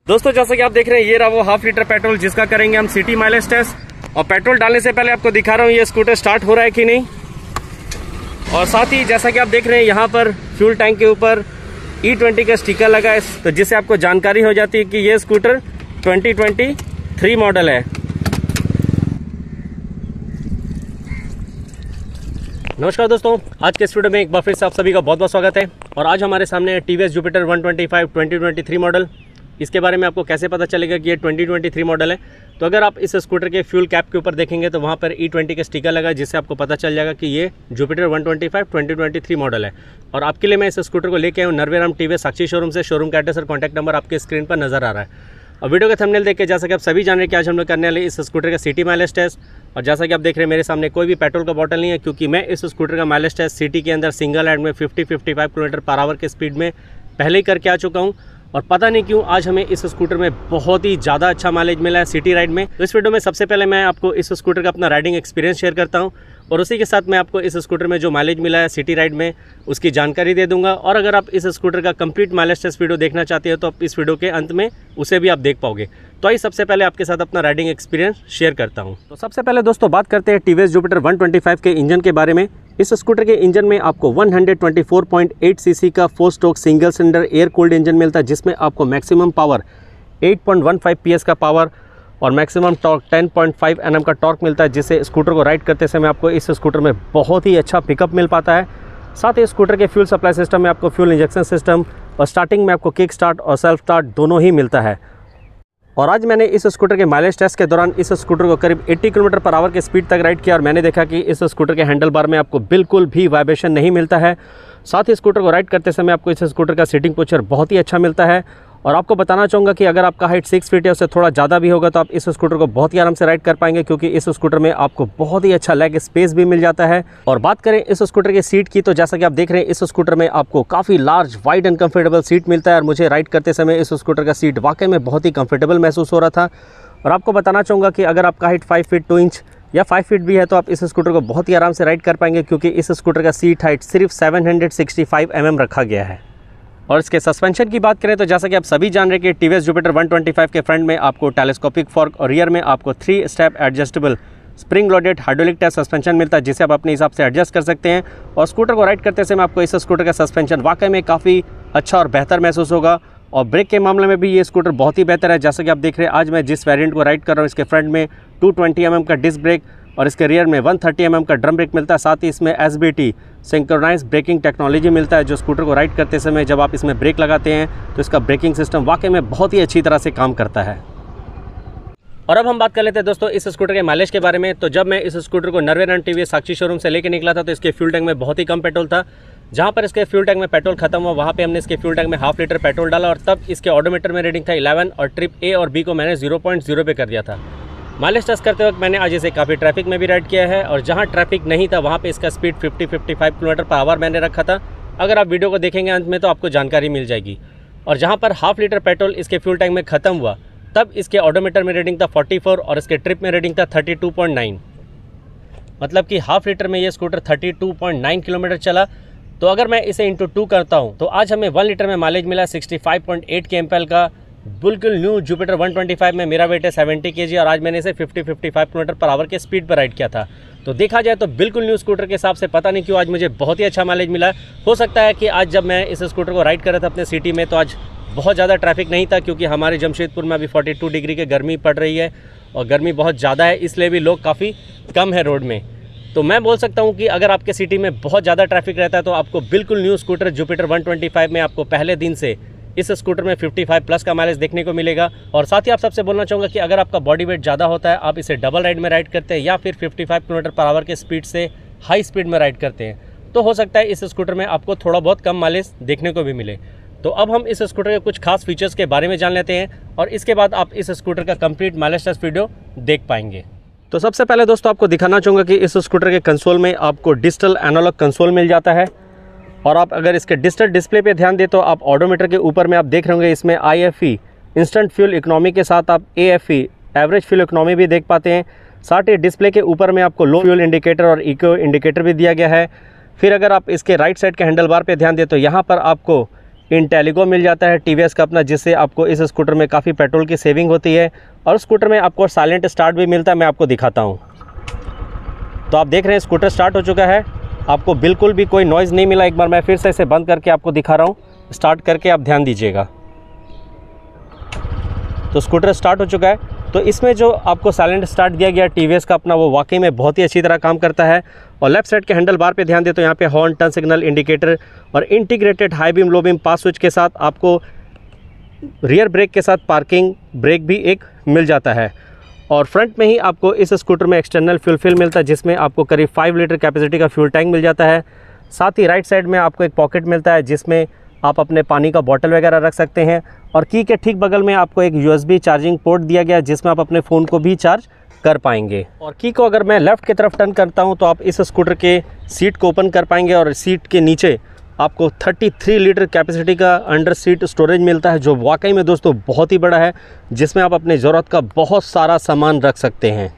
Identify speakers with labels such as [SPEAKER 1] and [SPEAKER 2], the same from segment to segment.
[SPEAKER 1] दोस्तों जैसा कि आप देख रहे हैं ये रहा वो हाफ लीटर पेट्रोल जिसका करेंगे हम सिटी माइलेज टेस्ट। और पेट्रोल डालने से पहले आपको दिखा रहा हूँ ये स्कूटर स्टार्ट हो रहा है कि नहीं। और साथ ही जैसा कि आप देख रहे हैं यहाँ पर फ्यूल टैंक के ऊपर E20 का स्टिकर लगा है, तो जिससे आपको जानकारी हो जाती है कि ये स्कूटर 2023 मॉडल है। नमस्कार दोस्तों, आज के इस वीडियो में एक बार फिर से आप सभी का बहुत बहुत स्वागत है। और आज हमारे सामने है TVS Jupiter 125 2023 मॉडल। इसके बारे में आपको कैसे पता चलेगा कि ये 2023 मॉडल है, तो अगर आप इस स्कूटर के फ्यूल कैप के ऊपर देखेंगे तो वहाँ पर E20 का स्टिकर लगा है, जिससे आपको पता चल जाएगा कि ये Jupiter 125 2023 मॉडल है। और आपके लिए मैं इस स्कूटर को लेके आया हूँ नरवेराम TVS साक्षी शोरूम से। शोरूम का एड्रेस और कॉन्टैक्ट नंबर आपके स्क्रीन पर नजर आ रहा है। और वीडियो का थंबनेल देख के जैसा कि आप सभी जान रहे हैं कि आज हम लोग करने वाले इस स्कूटर का सिटी माइलेज टेस्ट। और जैसा कि आप देख रहे हैं मेरे सामने कोई भी पेट्रोल का बॉटल नहीं है, क्योंकि मैं इस स्कूटर का माइलेज टेस्ट सिटी के अंदर सिंगल हैंड में 50-55 किलोमीटर पर आवर के स्पीड में पहले ही करके आ चुका हूँ। और पता नहीं क्यों आज हमें इस स्कूटर में बहुत ही ज़्यादा अच्छा माइलेज मिला है सिटी राइड में। तो इस वीडियो में सबसे पहले मैं आपको इस स्कूटर का अपना राइडिंग एक्सपीरियंस शेयर करता हूँ, और उसी के साथ मैं आपको इस स्कूटर में जो माइलेज मिला है सिटी राइड में उसकी जानकारी दे दूंगा। और अगर आप इस स्कूटर का कंप्लीट माइलेज टेस्ट वीडियो देखना चाहते हो तो आप इस वीडियो के अंत में उसे भी आप देख पाओगे। तो आइए सबसे पहले आपके साथ अपना राइडिंग एक्सपीरियंस शेयर करता हूं। तो सबसे पहले दोस्तों बात करते हैं TVS Jupiter 125 के इंजन के बारे में। इस स्कूटर के इंजन में आपको 124.8 सीसी का 4 stroke single cylinder air cooled engine मिलता है, जिसमें आपको मैक्सिमम पावर 8.15 PS का पावर और मैक्सिमम टॉर्क 10.5 Nm का टॉर्क मिलता है, जिससे स्कूटर को राइड करते समय आपको इस स्कूटर में बहुत ही अच्छा पिकअप मिल पाता है। साथ ही स्कूटर के फ्यूल सप्लाई सिस्टम में आपको फ्यूल इंजेक्शन सिस्टम और स्टार्टिंग में आपको किक स्टार्ट और सेल्फ स्टार्ट दोनों ही मिलता है। और आज मैंने इस स्कूटर के माइलेज टेस्ट के दौरान इस स्कूटर को करीब 80 किलोमीटर पर आवर के स्पीड तक राइड किया, और मैंने देखा कि इस स्कूटर के हैंडल बार में आपको बिल्कुल भी वाइब्रेशन नहीं मिलता है। साथ ही स्कूटर को राइड करते समय आपको इस स्कूटर का सीटिंग पोस्चर बहुत ही अच्छा मिलता है। और आपको बताना चाहूँगा कि अगर आपका हाइट 6 फीट है उससे थोड़ा ज़्यादा भी होगा तो आप इस स्कूटर को बहुत ही आराम से राइड कर पाएंगे, क्योंकि इस स्कूटर में आपको बहुत ही अच्छा लेग स्पेस भी मिल जाता है। और बात करें इस स्कूटर की सीट की, तो जैसा कि आप देख रहे हैं इस स्कूटर में आपको काफ़ी large wide and comfortable seat मिलता है। और मुझे राइड करते समय इस स्कूटर का सीट वाकई में बहुत ही कंफर्टेबल महसूस हो रहा था। और आपको बताना चाहूँगा कि अगर आपका हाइट 5 फीट 2 इंच या 5 फीट भी है तो आप इस स्कूटर को बहुत ही आराम से राइड कर पाएंगे, क्योंकि इस स्कूटर का सीट हाइट सिर्फ 765 mm रखा गया है। और इसके सस्पेंशन की बात करें तो जैसा कि आप सभी जान रहे हैं कि TVS Jupiter 125 के फ्रंट में आपको टेलीस्कोपिक फॉर्क और रियर में आपको 3 step adjustable spring loaded hydraulic type suspension मिलता है, जिसे आप अपने हिसाब से एडजस्ट कर सकते हैं। और स्कूटर को राइड करते समय आपको इस स्कूटर का सस्पेंशन वाकई में काफ़ी अच्छा और बेहतर महसूस होगा। और ब्रेक के मामले में भी ये स्कूटर बहुत ही बेहतर है। जैसा कि आप देख रहे हैं आज मैं जिस वेरिएंट को राइड कर रहा हूँ इसके फ्रंट में 220 mm का डिस्क ब्रेक और इसके रियर में 130 mm का ड्रम ब्रेक मिलता है। साथ ही इसमें SBT सिंक्रोनाइज ब्रेकिंग टेक्नोलॉजी मिलता है, जो स्कूटर को राइड करते समय जब आप इसमें ब्रेक लगाते हैं तो इसका ब्रेकिंग सिस्टम वाकई में बहुत ही अच्छी तरह से काम करता है। और अब हम बात कर लेते हैं दोस्तों इस स्कूटर के माइलेज के बारे में। तो जब मैं इस स्कूटर को नरवेराम TVS साक्षी शोरूम से लेकर निकला था तो इसके फ्यूल टैंक में बहुत ही कम पेट्रोल था। जहाँ पर इसके फ्यूल टैंक में पेट्रोल खत्म हुआ वहाँ पे हमने इसके फ्यूल टैंक में हाफ लीटर पेट्रोल डाला, और तब इसके ऑडोमीटर में रीडिंग था 11 और ट्रिप A और B को मैंने 0.0 पे कर दिया था। माइलेज टेस्ट करते वक्त मैंने आज इसे काफ़ी ट्रैफिक में भी राइड किया है, और जहाँ ट्रैफिक नहीं था वहाँ पे इसका स्पीड 50-55 किलोमीटर पर आवर मैंने रखा था। अगर आप वीडियो को देखेंगे अंत में तो आपको जानकारी मिल जाएगी। और जहाँ पर हाफ लीटर पेट्रोल इसके फ्यूल टैंक में ख़त्म हुआ तब इसके ऑडोमीटर में रीडिंग था 44 और इसके ट्रिप में रीडिंग था 32.9। मतलब कि हाफ लीटर में ये स्कूटर 32.9 किलोमीटर चला। तो अगर मैं इसे इंटू 2 करता हूँ तो आज हमें 1 लीटर में माइलेज मिला 65.8 kmpl का। बिल्कुल न्यू Jupiter 125 में मेरा वेट है 70 kg, और आज मैंने इसे 50-55 किलोमीटर पर आवर के स्पीड पर राइड किया था। तो देखा जाए तो बिल्कुल न्यू स्कूटर के हिसाब से पता नहीं क्यों आज मुझे बहुत ही अच्छा माइलेज मिला। हो सकता है कि आज जब मैं इस स्कूटर को राइड कर रहा था अपने सिटी में तो आज बहुत ज़्यादा ट्रैफिक नहीं था, क्योंकि हमारे जमशेदपुर में अभी 42 डिग्री की गर्मी पड़ रही है और गर्मी बहुत ज़्यादा है, इसलिए भी लोग काफ़ी कम है रोड में। तो मैं बोल सकता हूं कि अगर आपके सिटी में बहुत ज़्यादा ट्रैफिक रहता है तो आपको बिल्कुल न्यू स्कूटर Jupiter 125 में आपको पहले दिन से इस स्कूटर में 55 प्लस का माइलेज देखने को मिलेगा। और साथ ही आप सबसे बोलना चाहूँगा कि अगर आपका बॉडी वेट ज़्यादा होता है, आप इसे डबल राइड में राइड करते हैं या फिर 55 किलोमीटर पर आवर के स्पीड से हाई स्पीड में राइड करते हैं, तो हो सकता है इस स्कूटर में आपको थोड़ा बहुत कम माइलेज देखने को भी मिले। तो अब हम इस स्कूटर के कुछ खास फीचर्स के बारे में जान लेते हैं, और इसके बाद आप इस स्कूटर का कंप्लीट माइलेज टेस्ट वीडियो देख पाएंगे। तो सबसे पहले दोस्तों आपको दिखाना चाहूँगा कि इस स्कूटर के कंसोल में आपको डिजिटल एनालॉग कंसोल मिल जाता है। और आप अगर इसके डिजिटल डिस्प्ले पे ध्यान दें तो आप ऑडोमीटर के ऊपर में आप देख रहे होंगे इसमें IFE इंस्टेंट फ्यूल इकोनॉमी के साथ आप AFE एवरेज फ्यूल इकोनॉमी भी देख पाते हैं। साथ ही डिस्प्ले के ऊपर में आपको लो फ्यूल इंडिकेटर और इको इंडिकेटर भी दिया गया है। फिर अगर आप इसके राइट साइड के हैंडल बार पे ध्यान दें तो यहाँ पर आपको इंटेलिगो मिल जाता है टीवीएस का अपना, जिससे आपको इस स्कूटर में काफ़ी पेट्रोल की सेविंग होती है। और स्कूटर में आपको साइलेंट स्टार्ट भी मिलता है, मैं आपको दिखाता हूँ। तो आप देख रहे हैं स्कूटर स्टार्ट हो चुका है, आपको बिल्कुल भी कोई नॉइज़ नहीं मिला। एक बार मैं फिर से इसे बंद करके आपको दिखा रहा हूँ, स्टार्ट करके आप ध्यान दीजिएगा। तो स्कूटर स्टार्ट हो चुका है। तो इसमें जो आपको साइलेंट स्टार्ट दिया गया टीवीएस का अपना, वो वाकई में बहुत ही अच्छी तरह काम करता है। और लेफ्ट साइड के हैंडल बार पे ध्यान दे तो यहाँ पे हॉर्न, टर्न सिग्नल, इंडिकेटर और integrated high beam low beam pass switch के साथ आपको रियर ब्रेक के साथ पार्किंग ब्रेक भी एक मिल जाता है। और फ्रंट में ही आपको इस स्कूटर में एक्सटर्नल फ्यूल फिल मिलता है, जिसमें आपको करीब 5 लीटर कैपेसिटी का फ्यूल टैंक मिल जाता है। साथ ही राइट साइड में आपको एक पॉकेट मिलता है, जिसमें आप अपने पानी का बॉटल वगैरह रख सकते हैं। और की के ठीक बगल में आपको एक USB चार्जिंग पोर्ट दिया गया है, जिसमें आप अपने फ़ोन को भी चार्ज कर पाएंगे। और की को अगर मैं लेफ़्ट की तरफ टर्न करता हूं तो आप इस स्कूटर के सीट को ओपन कर पाएंगे। और सीट के नीचे आपको 33 लीटर कैपेसिटी का अंडर सीट स्टोरेज मिलता है, जो वाकई में दोस्तों बहुत ही बड़ा है, जिसमें आप अपनी ज़रूरत का बहुत सारा सामान रख सकते हैं।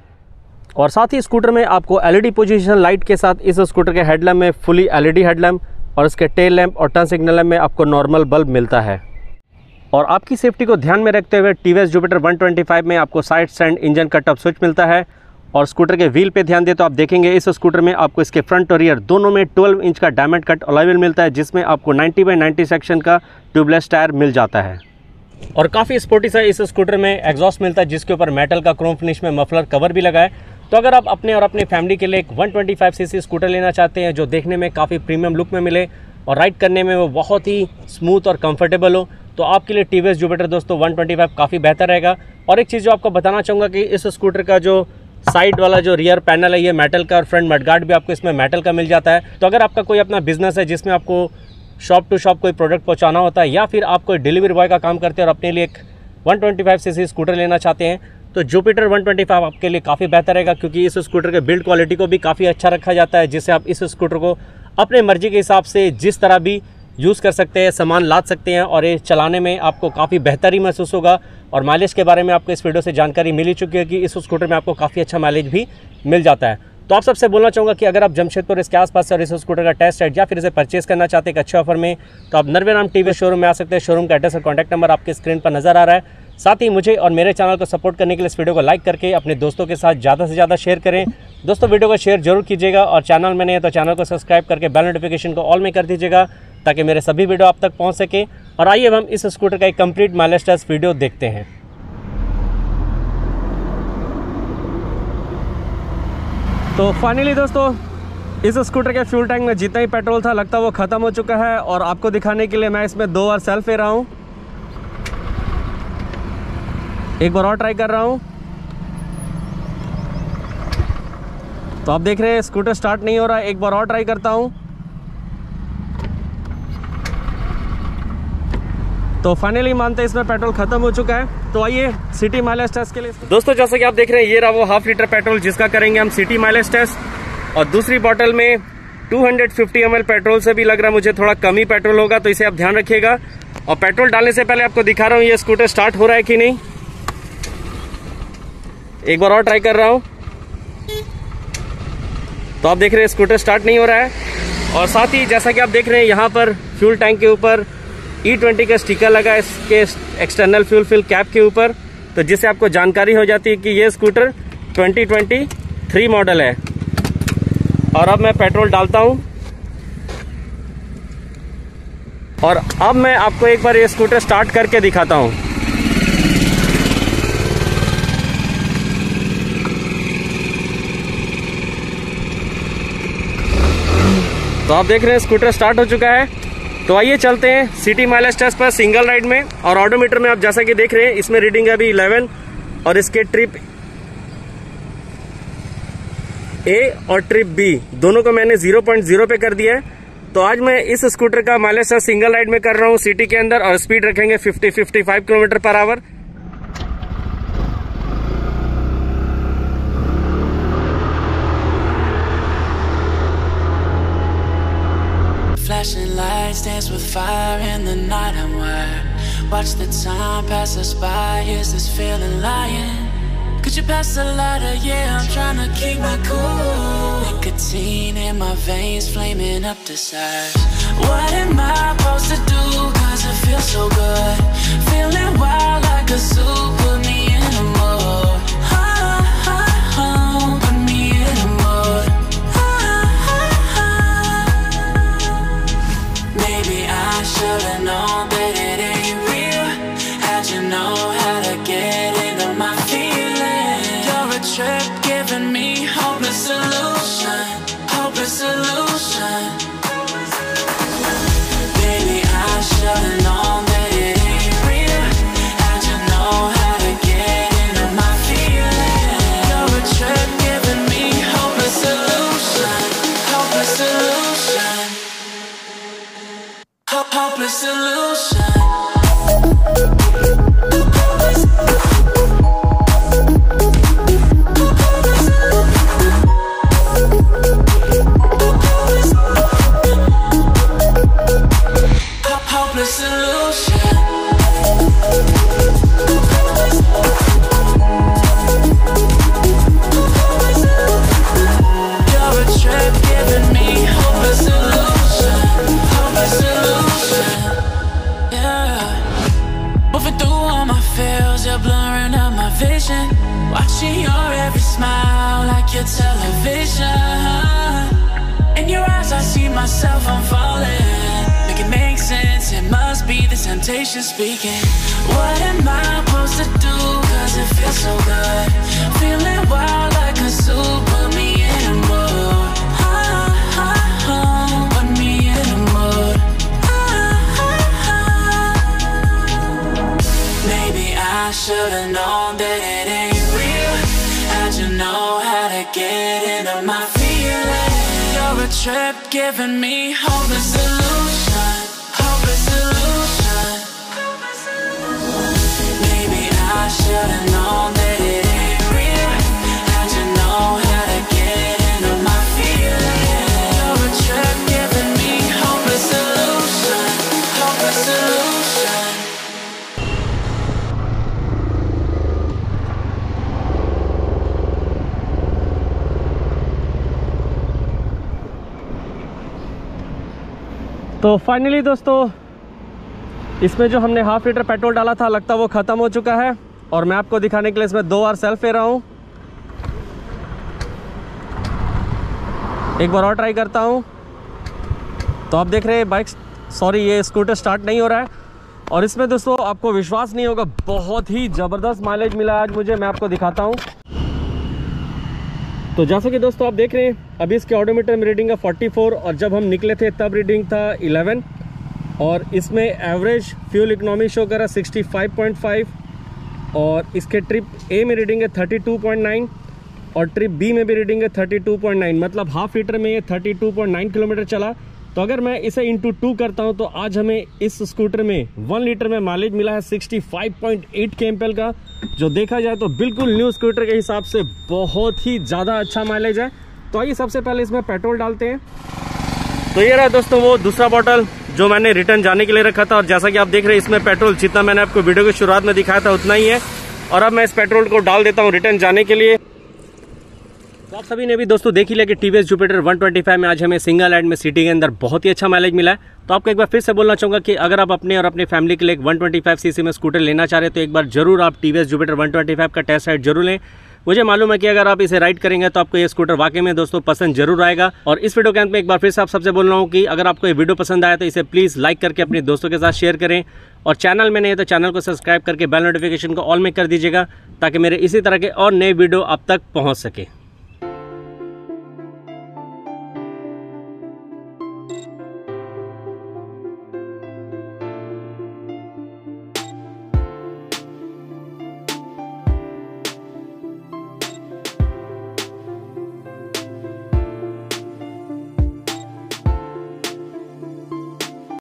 [SPEAKER 1] और साथ ही स्कूटर में आपको LED पोजीशन लाइट के साथ इस स्कूटर के हेडलैम्प में फुली LED हेडलैम्प और इसके टेल लैंप और टर्न सिग्नल लैंप में आपको नॉर्मल बल्ब मिलता है। और आपकी सेफ्टी को ध्यान में रखते हुए टीवीएस जुपिटर 125 में आपको side stand engine cut off switch मिलता है। और स्कूटर के व्हील पे ध्यान दे तो आप देखेंगे इस स्कूटर में आपको इसके फ्रंट और रियर दोनों में 12 इंच का डायमंड कट अलॉय व्हील मिलता है, जिसमें आपको 90/90 सेक्शन का ट्यूबलेस टायर मिल जाता है। और काफ़ी स्पोर्टी सा इस स्कूटर में एग्जॉस्ट मिलता है, जिसके ऊपर मेटल का क्रोम फिनिश में मफलर कवर भी लगा है। तो अगर आप अपने और अपनी फैमिली के लिए एक 125cc स्कूटर लेना चाहते हैं, जो देखने में काफ़ी प्रीमियम लुक में मिले और राइड करने में वो बहुत ही स्मूथ और कंफर्टेबल हो, तो आपके लिए टीवीएस जुपिटर दोस्तों 125 काफ़ी बेहतर रहेगा। और एक चीज़ जो आपको बताना चाहूँगा कि इस स्कूटर का जो साइड वाला जो रियर पैनल है ये मेटल का, और फ्रंट मडगार्ड भी आपको इसमें मेटल का मिल जाता है। तो अगर आपका कोई अपना बिजनेस है जिसमें आपको शॉप टू शॉप कोई प्रोडक्ट पहुँचाना होता है, या फिर आप कोई डिलीवरी बॉय का काम करते हैं और अपने लिए एक 125cc स्कूटर लेना चाहते हैं, तो जुपिटर 125 आपके लिए काफ़ी बेहतर रहेगा, क्योंकि इस स्कूटर के बिल्ड क्वालिटी को भी काफ़ी अच्छा रखा जाता है, जिससे आप इस स्कूटर को अपने मर्जी के हिसाब से जिस तरह भी यूज़ कर सकते हैं, सामान लाद सकते हैं। और ये चलाने में आपको काफ़ी बेहतरी महसूस होगा। और माइलेज के बारे में आपको इस वीडियो से जानकारी मिल ही चुकी है कि इस स्कूटर में आपको काफ़ी अच्छा माइलेज भी मिल जाता है। तो आप सबसे बोलना चाहूँगा कि अगर आप जमशेदपुर इसके आसपास से और इस स्कूटर का टेस्ट राइड या फिर इसे परचेस करना चाहते हैं एक अच्छे ऑफर में, तो आप नरवे राम टीवीएस शोरूम में आ सकते हैं। शोरूम का एड्रेस और कॉन्टैक्ट नंबर आपके स्क्रीन पर नजर आ रहा है। साथ ही मुझे और मेरे चैनल को सपोर्ट करने के लिए इस वीडियो को लाइक करके अपने दोस्तों के साथ ज़्यादा से ज़्यादा शेयर करें। दोस्तों वीडियो को शेयर जरूर कीजिएगा, और चैनल में नहीं है तो चैनल को सब्सक्राइब करके बेल नोटिफिकेशन को ऑल में कर दीजिएगा, ताकि मेरे सभी वीडियो आप तक पहुंच सके। और आइए अब हम इस स्कूटर का एक कंप्लीट माइलेज टेस्ट वीडियो देखते हैं। तो फाइनली दोस्तों इस स्कूटर के फ्यूल टैंक में जितना ही पेट्रोल था लगता वो ख़त्म हो चुका है। और आपको दिखाने के लिए मैं इसमें 2 बार सेल्फ ले रहा हूँ, एक बार और ट्राई कर रहा हूँ। तो आप देख रहे हैं स्कूटर स्टार्ट नहीं हो रहा है, एक बार और ट्राई करता हूँ। तो फाइनली मानते हैं इसमें पेट्रोल खत्म हो चुका है। तो आइए सिटी माइलेज टेस्ट के लिए दोस्तों, जैसे कि आप देख रहे हैं ये रहा वो 1/2 लीटर पेट्रोल जिसका करेंगे हम सिटी माइलेज टेस्ट। और दूसरी बोतल में 250 ml पेट्रोल से भी लग रहा है मुझे थोड़ा कम ही पेट्रोल होगा, तो इसे आप ध्यान रखिएगा। और पेट्रोल डालने से पहले आपको दिखा रहा हूँ ये स्कूटर स्टार्ट हो रहा है कि नहीं। एक बार और ट्राई कर रहा हूँ। तो आप देख रहे हैं स्कूटर स्टार्ट नहीं हो रहा है। और साथ ही जैसा कि आप देख रहे हैं यहाँ पर फ्यूल टैंक के ऊपर E20 का स्टिकर लगा है इसके एक्सटर्नल फ्यूल फिल कैप के ऊपर, तो जिससे आपको जानकारी हो जाती है कि ये स्कूटर 2023 मॉडल है। और अब मैं पेट्रोल डालता हूं, और अब मैं आपको एक बार ये स्कूटर स्टार्ट करके दिखाता हूं। तो आप देख रहे हैं स्कूटर स्टार्ट हो चुका है। तो आइए चलते हैं सिटी माइलेज टेस्ट पर सिंगल राइड में। और ऑडोमीटर में आप जैसा कि देख रहे हैं इसमें रीडिंग है अभी 11, और इसके ट्रिप ए और ट्रिप बी दोनों को मैंने 0.0 पे कर दिया है। तो आज मैं इस स्कूटर का माइलेज टेस्ट सिंगल राइड में कर रहा हूँ सिटी के अंदर, और स्पीड रखेंगे 50-55 kilometre per hour.
[SPEAKER 2] Flashing lights dance with fire in the night. I'm wired. Watch the time pass us by. Is this feeling lying? Could you pass the lighter? Yeah, I'm trying to keep my cool. Nicotine in my veins, flaming up desires. What am I supposed to do? feels so good. Feeling wild like a zoo, put me in a mood. Put me in a mood. Maybe I should've known that it ain't real. How'd you know how to get into my feelings? You're a trip giving me hopeless solution. Hopeless solution. Baby, I should've known that it ain't real. How'd you know how to get into my feelings? You're a trip giving me hopeless solution. Hopeless solution. Hopeless solution. Hopeless solution. You're a trip giving me hopeless solution. Hopeless solution. Yeah. Moving through all my feels, you're blurring out my vision. Watching your every smile like your television. In your eyes I see myself, I'm falling. Make it make sense, it must be the temptation speaking. What am I supposed to do, cause it feels so good. Feeling wild like a zoo, put me in a mood. Put me in a mood. Maybe I should've known that it ain't real. How'd you know how to get into my feelings? You're a trip giving me hopeless solution. Hopeless solution. Maybe I should've known that it ain't real. How'd you know how to get into my feelings? You're a trip giving me hopeless solution. Hopeless solution.
[SPEAKER 1] तो finally दोस्तों, इसमें जो हमने half litre petrol डाला था लगता वो ख़त्म हो चुका है। और मैं आपको दिखाने के लिए इसमें 2 बार सेल्फ ले रहा हूँ। एक बार और ट्राई करता हूँ। तो आप देख रहे हैं ये स्कूटर स्टार्ट नहीं हो रहा है। और इसमें दोस्तों आपको विश्वास नहीं होगा, बहुत ही ज़बरदस्त माइलेज मिला आज मुझे। मैं आपको दिखाता हूँ। तो जैसा कि दोस्तों आप देख रहे हैं, अभी इसके ऑडोमीटर में रीडिंग है 44 और जब हम निकले थे तब रीडिंग था 11। और इसमें एवरेज फ्यूल इकोनॉमी शो कर रहा 65.5 और इसके ट्रिप ए में रीडिंग है 32.9 और ट्रिप बी में भी रीडिंग है 32.9। मतलब हाफ लीटर में ये 32.9 किलोमीटर चला। तो अगर मैं इसे इंटू 2 करता हूं तो आज हमें इस स्कूटर में 1 लीटर में माइलेज मिला है 65.8 kmpl का, जो देखा जाए तो बिल्कुल न्यू स्कूटर के हिसाब से बहुत ही ज़्यादा अच्छा माइलेज है। तो आइए सबसे पहले इसमें पेट्रोल डालते हैं। तो ये रहा दोस्तों वो दूसरा बॉटल जो मैंने रिटर्न जाने के लिए रखा था। और जैसा कि आप देख रहे हैं इसमें पेट्रोल जितना मैंने आपको वीडियो की शुरुआत में दिखाया था उतना ही है। और अब मैं इस पेट्रोल को डाल देता हूँ रिटर्न जाने के लिए। तो आप सभी ने भी दोस्तों देख ही लिया कि टीवीएस जुपिटर 125 में आज हमें सिंगल हैंड में सिटी के अंदर बहुत ही अच्छा माइलेज मिला है। तो आपको एक बार फिर से बोलना चाहूँगा कि अगर आप अपने और अपनी फैमिली के लिए एक 125 सीसी में स्कूटर लेना चाह रहे हैं तो एक बार जरूर आप टीवीएस जुपिटर 125 का टेस्ट राइड जरूर लें। मुझे मालूम है कि अगर आप इसे राइड करेंगे तो आपको ये स्कूटर वाकई में दोस्तों पसंद जरूर आएगा। और इस वीडियो के अंत में एक बार फिर से आप सबसे बोल रहा हूँ कि अगर आपको ये वीडियो पसंद आया तो इसे प्लीज़ लाइक करके अपने दोस्तों के साथ शेयर करें। और चैनल में नहीं है तो चैनल को सब्सक्राइब करके बेल नोटिफिकेशन को ऑल में कर दीजिएगा ताकि मेरे इसी तरह के और नए वीडियो आप तक पहुँच सके।